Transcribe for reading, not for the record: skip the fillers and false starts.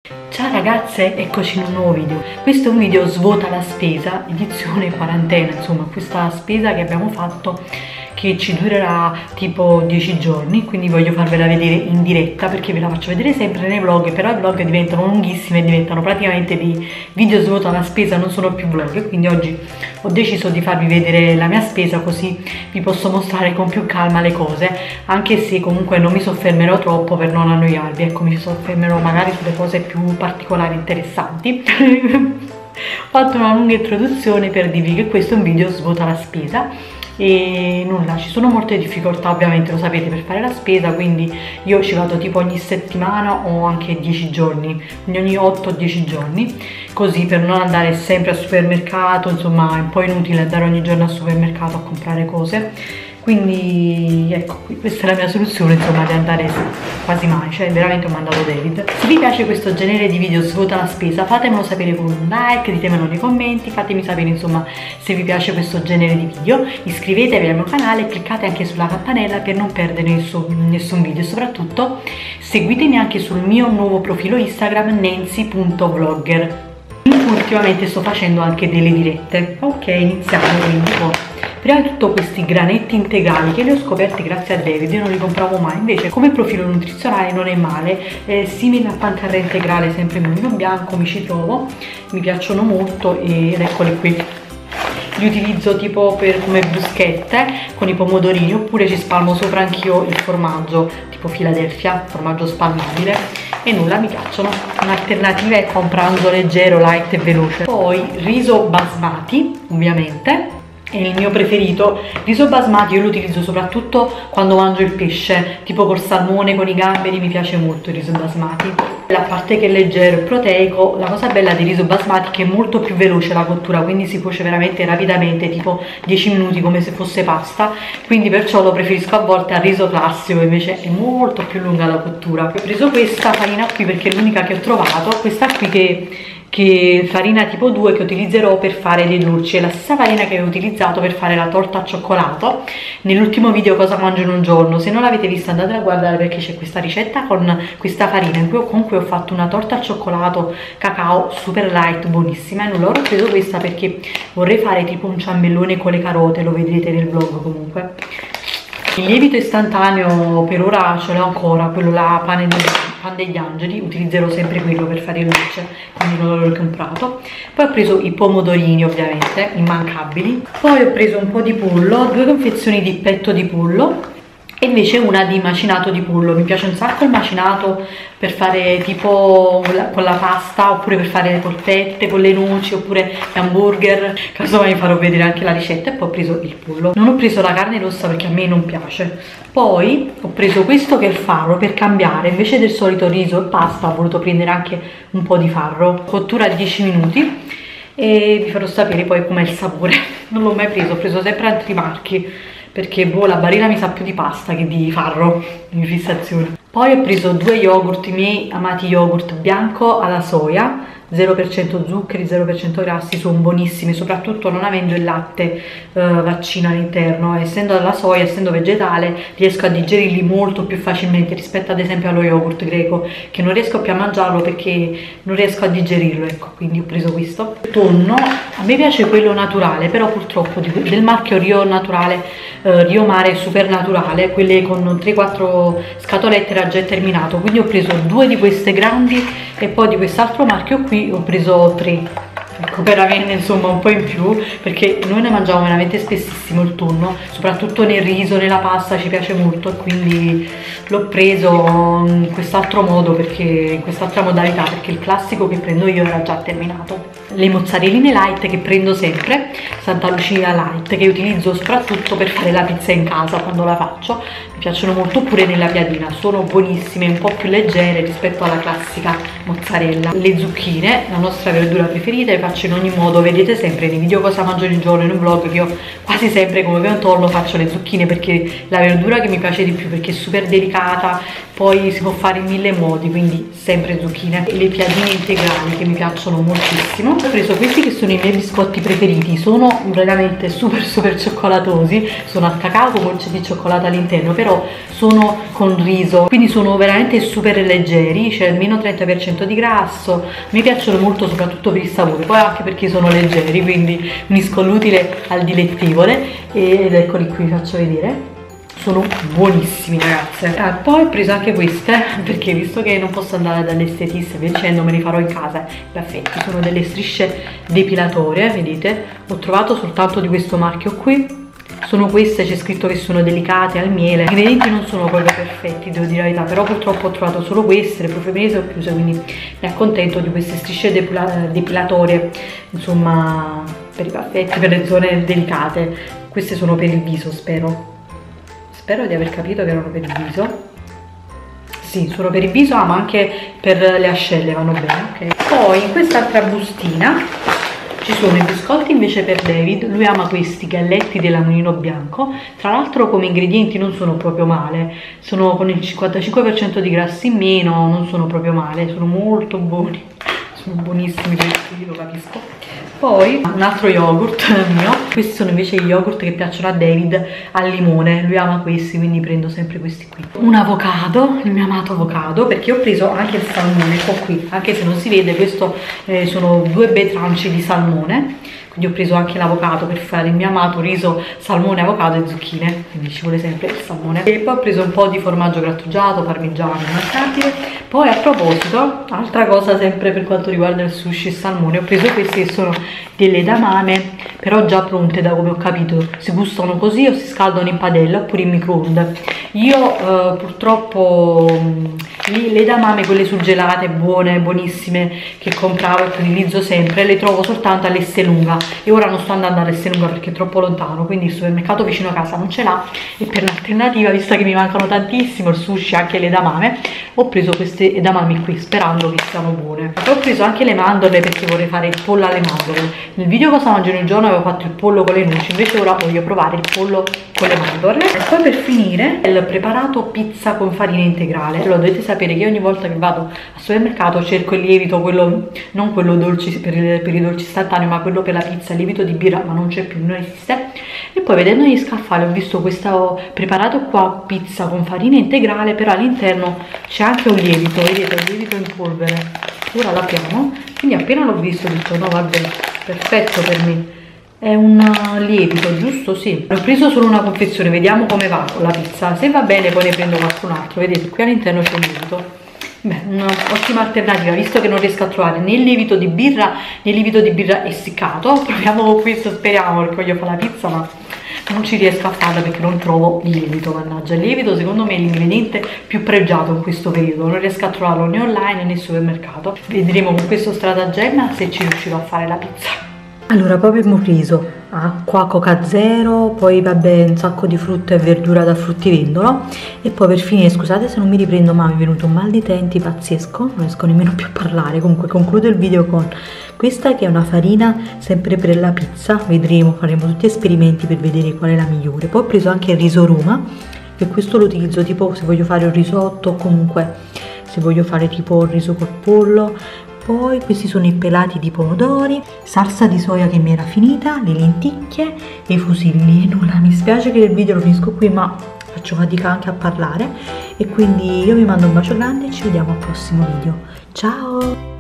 Ciao ragazze, eccoci in un nuovo video. Questo è un video svuota la spesa, edizione quarantena, insomma questa spesa che abbiamo fatto che ci durerà tipo 10 giorni, quindi voglio farvela vedere in diretta perché ve la faccio vedere sempre nei vlog, però i vlog diventano lunghissimi e diventano praticamente dei video svuota la spesa, non sono più vlog, quindi oggi ho deciso di farvi vedere la mia spesa così vi posso mostrare con più calma le cose, anche se comunque non mi soffermerò troppo per non annoiarvi, ecco, mi soffermerò magari sulle cose più particolari interessanti. Ho fatto una lunga introduzione per dirvi che questo è un video svuota la spesa e nulla, ci sono molte difficoltà ovviamente, lo sapete, per fare la spesa, quindi io ci vado tipo ogni settimana o anche 10 giorni, quindi ogni 8-10 giorni, così per non andare sempre al supermercato, insomma è un po' inutile andare ogni giorno al supermercato a comprare cose. Quindi ecco, questa è la mia soluzione, insomma, di andare quasi mai, cioè veramente ho mandato David. Se vi piace questo genere di video svuota la spesa, fatemelo sapere con un like, ditemelo nei commenti, fatemi sapere insomma se vi piace questo genere di video, iscrivetevi al mio canale e cliccate anche sulla campanella per non perdere nessun video e soprattutto seguitemi anche sul mio nuovo profilo Instagram nancy.vlogger, in cui ultimamente sto facendo anche delle dirette. Ok, iniziamo quindi. Prima di tutto questi granetti integrali che li ho scoperti grazie a David, io non li compravo mai, invece come profilo nutrizionale non è male, simile a pancarra integrale sempre in mulino bianco, mi ci trovo, mi piacciono molto ed eccoli qui. Li utilizzo tipo come bruschette con i pomodorini, oppure ci spalmo sopra anch'io il formaggio tipo Philadelphia, formaggio spalmabile, e nulla, mi piacciono. Un'alternativa è un pranzo leggero, light e veloce. Poi riso basmati, ovviamente è il mio preferito. Riso basmati io lo utilizzo soprattutto quando mangio il pesce, tipo col salmone, con i gamberi, mi piace molto il riso basmati. A parte che è leggero e proteico, la cosa bella del riso basmati è che è molto più veloce la cottura, quindi si cuoce veramente rapidamente, tipo 10 minuti come se fosse pasta, quindi perciò lo preferisco a volte al riso classico, invece è molto più lunga la cottura. Ho preso questa farina qui perché è l'unica che ho trovato, questa qui che farina tipo 2 che utilizzerò per fare dei dolci, è la stessa farina che ho utilizzato per fare la torta al cioccolato nell'ultimo video cosa mangio in un giorno. Se non l'avete vista andate a guardare perché c'è questa ricetta con questa farina in cui comunque ho fatto una torta al cioccolato cacao super light, buonissima, e non l'ho preso questa perché vorrei fare tipo un ciambellone con le carote, lo vedrete nel vlog comunque. Il lievito istantaneo per ora ce l'ho ancora, quello là, pan degli angeli, utilizzerò sempre quello per fare il dolce, quindi non l'ho comprato. Poi ho preso i pomodorini ovviamente, immancabili. Poi ho preso un po' di pollo, 2 confezioni di petto di pollo e invece una di macinato di pollo. Mi piace un sacco il macinato per fare tipo con la pasta, oppure per fare le polpette con le noci, oppure gli hamburger, casomai vi farò vedere anche la ricetta. E poi ho preso il pollo, non ho preso la carne rossa perché a me non piace. Poi ho preso questo che è il farro per cambiare, invece del solito riso e pasta ho voluto prendere anche un po' di farro, cottura 10 minuti e vi farò sapere poi com'è il sapore. Non l'ho mai preso, ho preso sempre altri marchi perché boh, la barilla mi sa più di pasta che di farro, di fissazione. Poi ho preso 2 yogurt, i miei amati yogurt bianco alla soia, 0% zuccheri, 0% grassi, sono buonissimi, soprattutto non avendo il latte vaccino all'interno, essendo alla soia, essendo vegetale, riesco a digerirli molto più facilmente rispetto ad esempio allo yogurt greco, che non riesco più a mangiarlo perché non riesco a digerirlo, ecco, quindi ho preso questo. Tonno, a me piace quello naturale, però purtroppo del marchio Rio Naturale, Rio Mare Super Naturale, quelle con 3-4 scatolette era già terminato, quindi ho preso 2 di queste grandi e poi di quest'altro marchio qui ho preso 3, ecco, per averne insomma un po' in più, perché noi ne mangiamo veramente spessissimo il tonno, soprattutto nel riso, nella pasta, ci piace molto, e quindi l'ho preso in quest'altro modo, perché in quest'altra modalità, perché il classico che prendo io era già terminato. Le mozzarelline light che prendo sempre, Santa Lucia light, che utilizzo soprattutto per fare la pizza in casa quando la faccio, mi piacciono molto, pure nella piadina, sono buonissime, un po' più leggere rispetto alla classica mozzarella. Le zucchine, la nostra verdura preferita, faccio in ogni modo. Vedete sempre nei video cosa mangio nel giorno, in un vlog, che io quasi sempre come contorno faccio le zucchine, perché la verdura che mi piace di più, perché è super delicata, poi si può fare in 1000 modi, quindi sempre zucchine. E le piadine integrali che mi piacciono moltissimo. Ho preso questi che sono i miei biscotti preferiti, sono veramente super cioccolatosi, sono al cacao con c'è di cioccolato all'interno, però sono con riso, quindi sono veramente super leggeri, c'è almeno 30% di grasso. Mi piacciono molto soprattutto per il sapore, poi anche perché sono leggeri, quindi unisco l'utile al dilettevole. Ed eccoli qui, vi faccio vedere. Sono buonissimi, ragazze. Poi ho preso anche queste, perché visto che non posso andare dall'estetista e via dicendo, me li farò in casa. I baffetti sono delle strisce depilatorie, vedete, ho trovato soltanto di questo marchio qui. Sono queste, c'è scritto che sono delicate al miele. Gli ingredienti non sono proprio perfetti, devo dire la verità, però purtroppo ho trovato solo queste, le profumese ho chiuse, quindi mi accontento di queste strisce depilatorie, insomma, per i baffetti, per le zone delicate. Queste sono per il viso, spero di aver capito che erano per il viso. Sì, sono per il viso, ma anche per le ascelle vanno bene, ok? Poi in quest'altra bustina ci sono i biscotti invece per David. Lui ama questi galletti dell'agnolino bianco, tra l'altro come ingredienti non sono proprio male, sono con il 55% di grassi in meno, non sono proprio male, sono molto buoni, sono buonissimi questi, lo capisco. Poi un altro yogurt mio, questi sono invece gli yogurt che piacciono a David al limone, lui ama questi, quindi prendo sempre questi qui. Un avocado, il mio amato avocado, perché ho preso anche il salmone, ecco qui, anche se non si vede, questo sono 2 bei tranci di salmone, quindi ho preso anche l'avocado per fare il mio amato riso, salmone, avocado e zucchine, quindi ci vuole sempre il salmone. E poi ho preso un po' di formaggio grattugiato, parmigiano, immancabile. Poi a proposito, altra cosa sempre per quanto riguarda il sushi e il salmone, ho preso questi che sono delle edamame, però già pronte, da come ho capito, si gustano così o si scaldano in padella oppure in microonde. Io purtroppo le edamame, quelle surgelate, buone, buonissime, che compravo e che utilizzo sempre, le trovo soltanto all'Esselunga, e ora non sto andando all'Esselunga perché è troppo lontano, quindi il supermercato vicino a casa non ce l'ha, e per l'alternativa, visto che mi mancano tantissimo il sushi e anche le edamame, ho preso queste edamame qui sperando che siano buone. Poi ho preso anche le mandorle perché vorrei fare il pollo alle mandorle. Nel video cosa mangio nel giorno avevo fatto il pollo con le noci, invece ora voglio provare il pollo con le mandorle. E poi per finire il preparato pizza con farina integrale. Allora dovete sapere che ogni volta che vado al supermercato cerco il lievito, quello, non quello dolci per i dolci istantanei, ma quello per la pizza, il lievito di birra, ma non c'è più, non esiste. E poi vedendo gli scaffali ho visto questo preparato qua, pizza con farina integrale, però all'interno c'è anche un lievito, vedete, un lievito in polvere. Ora l'apriamo, quindi appena l'ho visto ho detto no vabbè, perfetto per me. È un lievito, giusto? Sì. Ho preso solo una confezione, vediamo come va con la pizza. Se va bene poi ne prendo qualcun altro. Vedete, qui all'interno c'è un lievito. Beh, un'ottima alternativa, visto che non riesco a trovare né il lievito di birra né il lievito di birra essiccato. Proviamo con questo, speriamo, perché voglio fare la pizza, ma non ci riesco a farla perché non trovo il lievito, mannaggia. Il lievito secondo me è l'ingrediente più pregiato in questo periodo, non riesco a trovarlo né online né nel supermercato. Vedremo con questo stratagemma se ci riuscirò a fare la pizza. Allora, poi abbiamo preso acqua, coca zero, poi vabbè un sacco di frutta e verdura dal fruttivendolo, e poi per finire, scusate se non mi riprendo, ma mi è venuto un mal di denti pazzesco, non riesco nemmeno più a parlare. Comunque concludo il video con questa che è una farina sempre per la pizza, vedremo, faremo tutti esperimenti per vedere qual è la migliore. Poi ho preso anche il riso Roma, e questo lo utilizzo tipo se voglio fare un risotto, o comunque se voglio fare tipo il riso col pollo. Poi questi sono i pelati di pomodori, salsa di soia che mi era finita, le lenticchie e i fusilli. Nulla, mi spiace che il video lo finisco qui, ma faccio fatica anche a parlare, e quindi io vi mando un bacio grande e ci vediamo al prossimo video. Ciao!